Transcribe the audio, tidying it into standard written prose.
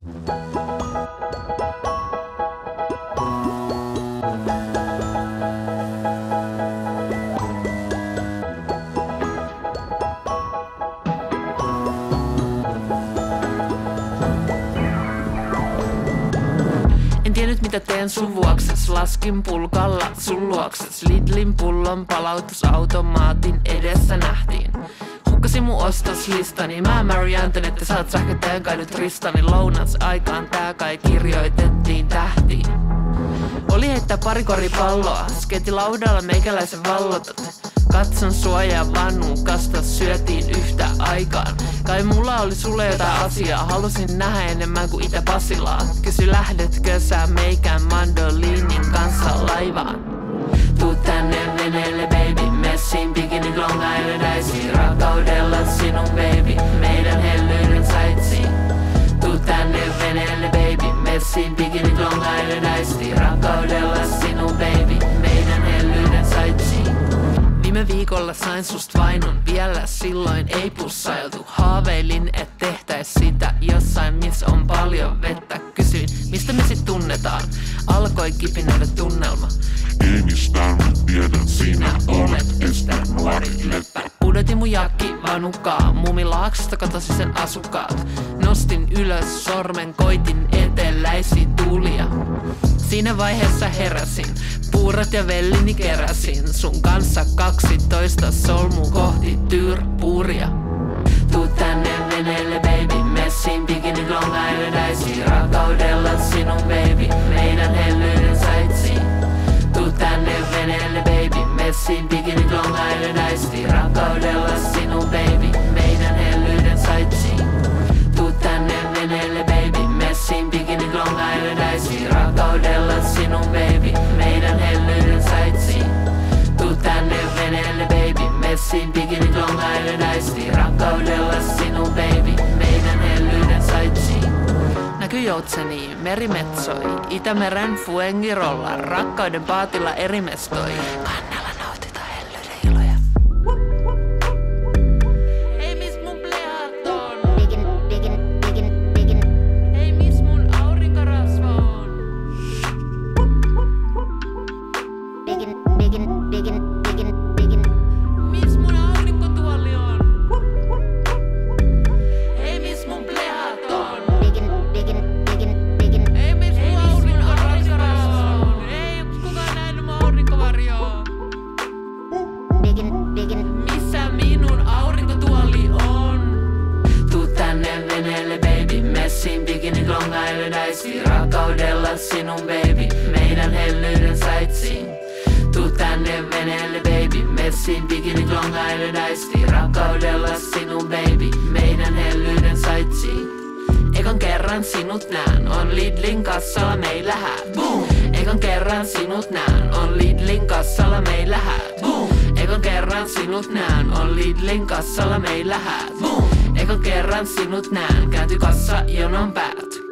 En tiennyt mitä teen sun vuokses, laskin pulkalla sun luokses. Lidlin pullon palautusautomaatin edessä nähtiin. Hukkasin mun ostoslistani, mä Mary Anton, että sä oot sähköteen kai Tristani. Lounas aikaan tää kai kirjoitettiin tähtiin. Oli heittää pari koripalloa, sketi laudalla meikäläisen vallotat. Katson sua ja vannukasta syötiin yhtä aikaan. Kai mulla oli sulle jotain asiaa, halusin nähdä enemmän kuin itä Pasilaa. Kysy lähdetkö sä meikään mandoliinin kanssa laivaan. Tuu tänne veneelle baby, messiin bikinit Long Island Ice. Rakkaudella sinun baby, meidän hellyyden sightseeing. Tuu tänne veneelle baby, messiin bikinit Long Island Ice. Rakkaudella sinun baby, meidän hellyyden sightseeing. Viime viikolla sain sust vainun, vielä silloin ei pussailtu. Haaveilin, et tehtäis sitä jossain, missä on paljon vettä. Kysyin, mistä me sit tunnetaan? Alkoi kipinöidä tunnelma. Ei mistään mä tiedän, sinä olet Ester nuori leppä. Pudotin mun jakki vanukaan, Muumilaaksosta katosin sen asukkaat. Nostin ylös sormen, koitin eteläisiä tuulia. Siinä vaiheessa heräsin, puurat ja vellini keräsin. Sun kanssa 12 solmu kohti Tyrpuria. Tuu tänne veneelle baby, messiin bikinit Long Island Ice. Rakkaudella sinun baby, meidän hellyyden sightseeing. Tuu tänne veneelle baby, messiin bikinit Long Island Ice. Rakkaudella sinun baby, meidän hellyyden sightseeing. Tuu tänne veneelle baby, messiin bikinit Long Island Ice. Rakkaudella sinun baby, meidän hellyyden sightseeing. Tuu tänne veneelle baby, messiin bikinit Long Island Ice. Rakkaudella sinun baby, meidän hellyyden sightseeing. Näky joutseni, meri metsoi, Itämeren Fuengirolla, rakkauden paatilla erimestoi. Kannella nautitaan hellyyden iloja. Hei mis mun plehat on? Hei mis mun aurinkorasva on? Mis mun aurinkotuoli on? Hei mis mun plehat on? Ei mis mun aurinkorasva on? Ei kukaan nähnyt mun aurinkovarjoa. Missä minun aurinkotuoli on? Tuu tänne veneelle baby, messiin bikinit Long Island Ice. Rakkaudella sinun baby, meidän hellyyden sightseeing. Tuu tänne veneelle baby, messiin bikinit Long Island Ice. Rakkaudella sinun baby, meidän hellyyden sightseeing. Ekan kerran sinut nään, on Lidlin kassalla meillä häät. Boom! Ekan kerran sinut nään, on Lidlin kassalla meillä häät. Boom! Ekan kerran sinut nään, on Lidlin kassalla meillä häät. Boom! Ekan kerran sinut nään, käänty kassa jonon päät.